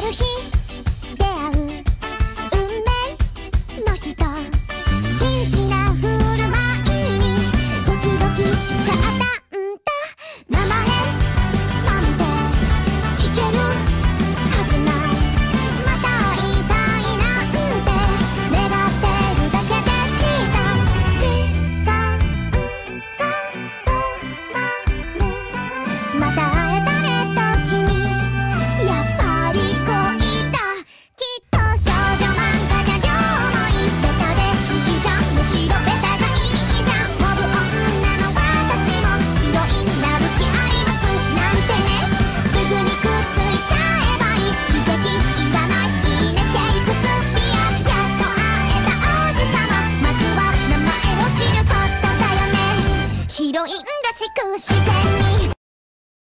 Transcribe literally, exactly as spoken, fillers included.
る日出会う運命の人、真摯な振る舞いにドキドキしちゃったんだ。名前なんて聞けるはずない、また会いたいなんて願ってるだけでした。時間が止まる、また会えたねと君、やっぱり恋だ。きっと少女漫画じゃ両思いベタでいいじゃん、むしろベタがいいじゃん。モブ女の私もヒロインになる気ありますなんてね、すぐにくっついちゃえばいい、悲劇いらない、いいねシェイクスピア。やっと会えた王子様、まずは名前を知ることだよね。ヒロインらしく自然